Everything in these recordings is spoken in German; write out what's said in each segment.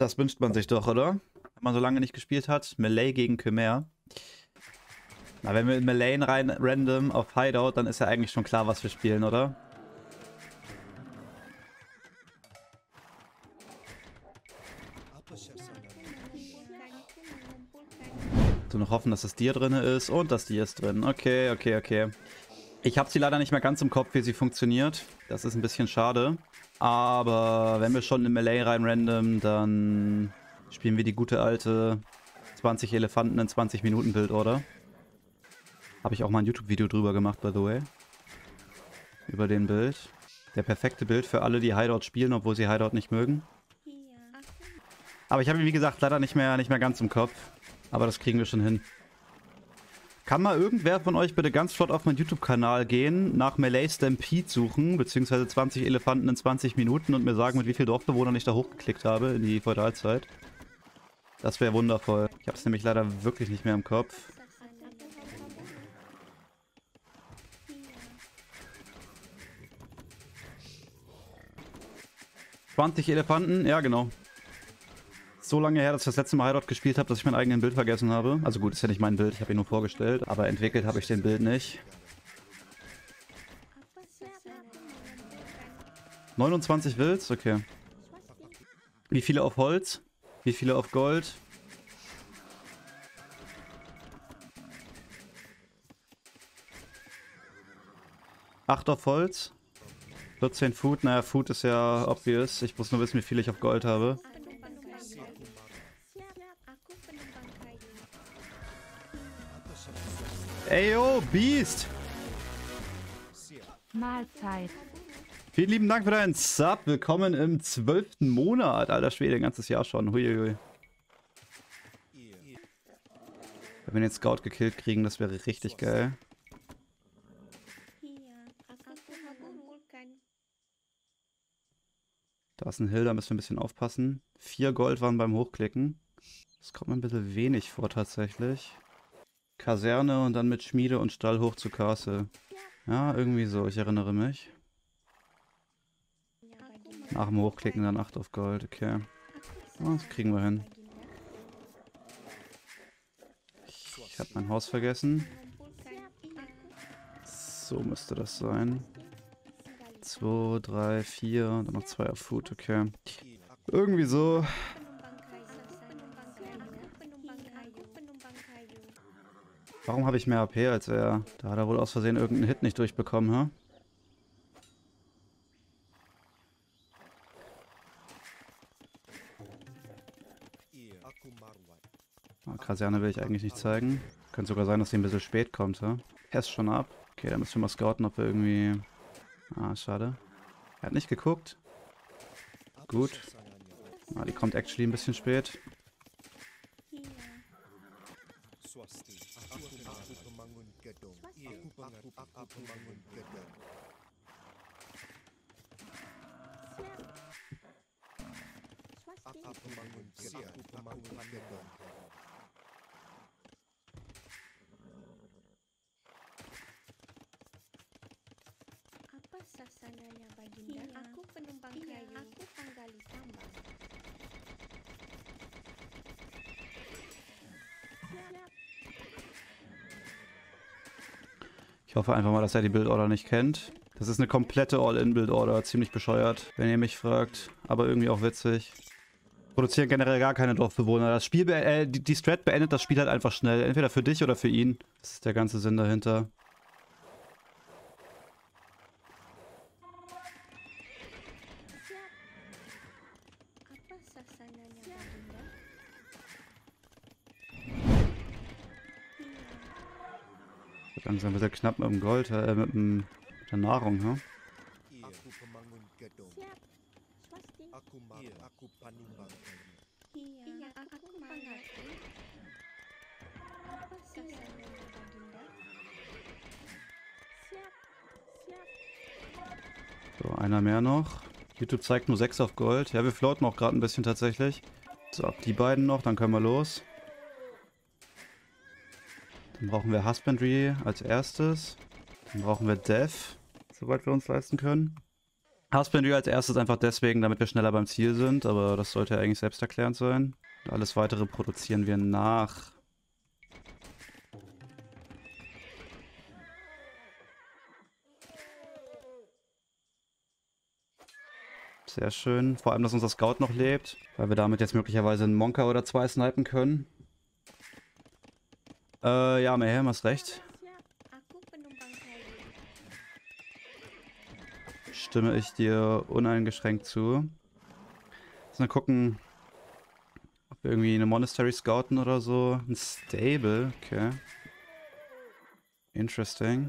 Das wünscht man sich doch, oder? Wenn man so lange nicht gespielt hat. Melee gegen Khmer. Na, wenn wir in Melee rein random auf Hideout, dann ist ja eigentlich schon klar, was wir spielen, oder? So noch hoffen, dass das Dir drin ist und das Dir ist drin. Okay, okay, okay. Ich habe sie leider nicht mehr ganz im Kopf, wie sie funktioniert. Das ist ein bisschen schade. Aber wenn wir schon in Melee rein random, dann spielen wir die gute alte 20 Elefanten in 20 Minuten Bildorder. Habe ich auch mal ein YouTube-Video drüber gemacht, by the way. Über den Bild. Der perfekte Bild für alle, die Hideout spielen, obwohl sie Hideout nicht mögen. Aber ich habe ihn, wie gesagt, leider nicht mehr ganz im Kopf. Aber das kriegen wir schon hin. Kann mal irgendwer von euch bitte ganz flott auf meinen YouTube-Kanal gehen, nach Melee Stampede suchen, beziehungsweise 20 Elefanten in 20 Minuten und mir sagen, mit wie vielen Dorfbewohnern ich da hochgeklickt habe in die Feudalzeit. Das wäre wundervoll. Ich habe es nämlich leider wirklich nicht mehr im Kopf. ...20 Elefanten? Ja, genau. So lange her, dass ich das letzte Mal Hideout gespielt habe, dass ich mein eigenes Bild vergessen habe. Also gut, ist ja nicht mein Bild, ich habe ihn nur vorgestellt. Aber entwickelt habe ich den Bild nicht. 29 Wilds? Okay. Wie viele auf Holz? Wie viele auf Gold? Acht auf Holz? 14 Food? Naja, Food ist ja obvious. Ich muss nur wissen, wie viel ich auf Gold habe. Ey, yo, Beast! Mahlzeit. Vielen lieben Dank für deinen Sub. Willkommen im 12. Monat. Alter Schwede, ein ganzes Jahr schon. Huiuiui. Wenn wir den Scout gekillt kriegen, das wäre richtig geil. Da ist ein Hill, da müssen wir ein bisschen aufpassen. 4 Gold waren beim Hochklicken. Das kommt mir ein bisschen wenig vor tatsächlich. Kaserne und dann mit Schmiede und Stall hoch zu Castle. Ja, irgendwie so, ich erinnere mich. Nach dem Hochklicken dann 8 auf Gold, okay. Oh, das kriegen wir hin. Ich habe mein Haus vergessen. So müsste das sein. 2, 3, 4, dann noch 2 auf Food, okay. Irgendwie so. Warum habe ich mehr AP als er? Da hat er wohl aus Versehen irgendeinen Hit nicht durchbekommen, ha? Kaserne will ich eigentlich nicht zeigen. Könnte sogar sein, dass sie ein bisschen spät kommt, ha? Er ist schon ab. Okay, dann müssen wir mal scouten, ob wir irgendwie... Ah, schade. Er hat nicht geguckt. Gut. Ah, die kommt actually ein bisschen spät. Sasananya Baginda, aku penumpang kayu, aku panggali tambang. Ich hoffe einfach mal, dass er die Bildorder nicht kennt. Das ist eine komplette All-In-Bildorder, ziemlich bescheuert, wenn ihr mich fragt. Aber irgendwie auch witzig. Produzieren generell gar keine Dorfbewohner. Das Spiel, die Strat beendet das Spiel halt einfach schnell. Entweder für dich oder für ihn. Das ist der ganze Sinn dahinter. Langsam wird er knapp mit dem Gold, mit der Nahrung, ne? So, einer mehr noch. YouTube zeigt nur 6 auf Gold. Ja, wir floaten auch gerade ein bisschen tatsächlich. So, die beiden noch, dann können wir los. Dann brauchen wir Husbandry als erstes. Dann brauchen wir Death, soweit wir uns leisten können. Husbandry als erstes einfach deswegen, damit wir schneller beim Ziel sind, aber das sollte ja eigentlich selbsterklärend sein. Alles weitere produzieren wir nach. Sehr schön. Vor allem, dass unser Scout noch lebt, weil wir damit jetzt möglicherweise einen Monka oder 2 snipen können. Ja, Mayhem, hast recht. Aku penumpang kayu. Stimme ich dir uneingeschränkt zu. Mal gucken, ob wir irgendwie eine Monastery scouten oder so. Ein Stable, okay. Interesting.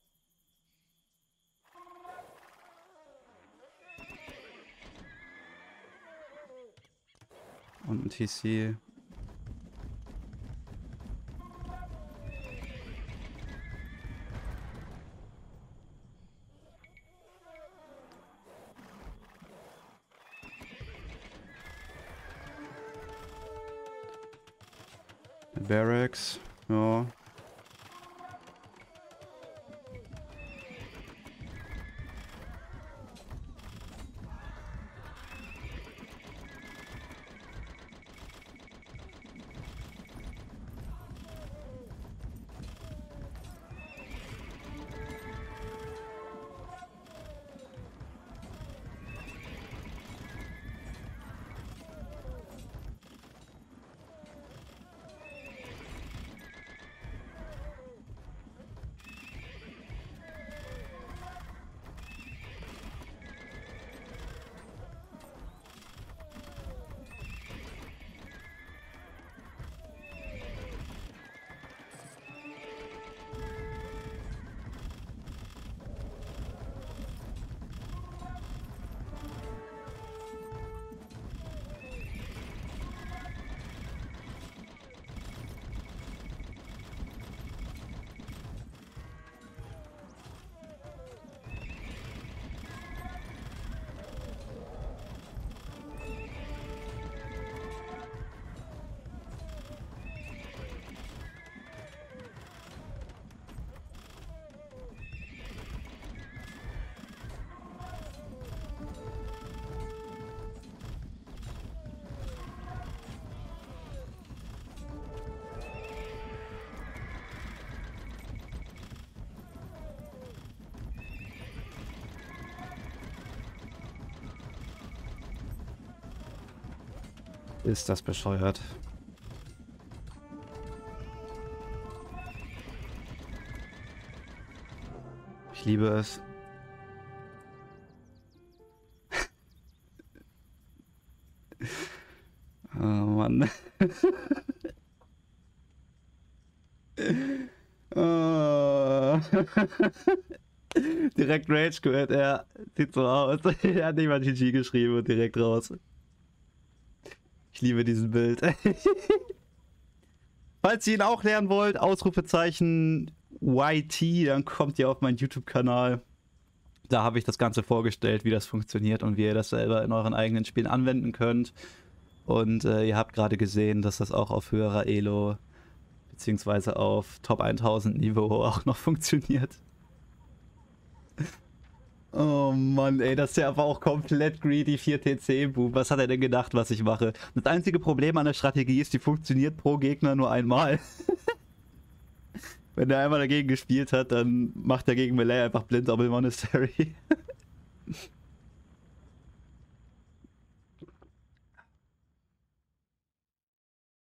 Und ein TC. Barracks, ja. Ist das bescheuert? Ich liebe es. Oh Mann. Oh. Direkt Rage Quit, ja. Sieht so aus. Er hat nicht mal GG geschrieben und direkt raus. Ich liebe diesen Bild. Falls ihr ihn auch lernen wollt, Ausrufezeichen YT, dann kommt ihr auf meinen YouTube-Kanal. Da habe ich das Ganze vorgestellt, wie das funktioniert und wie ihr das selber in euren eigenen Spielen anwenden könnt. Und ihr habt gerade gesehen, dass das auch auf höherer Elo beziehungsweise auf Top 1000 Niveau auch noch funktioniert. Oh Mann, ey, das ist ja aber auch komplett greedy 4TC-Boom. Was hat er denn gedacht, was ich mache? Das einzige Problem an der Strategie ist, die funktioniert pro Gegner nur einmal. Wenn er einmal dagegen gespielt hat, dann macht er gegen Melee einfach blind Double Monastery.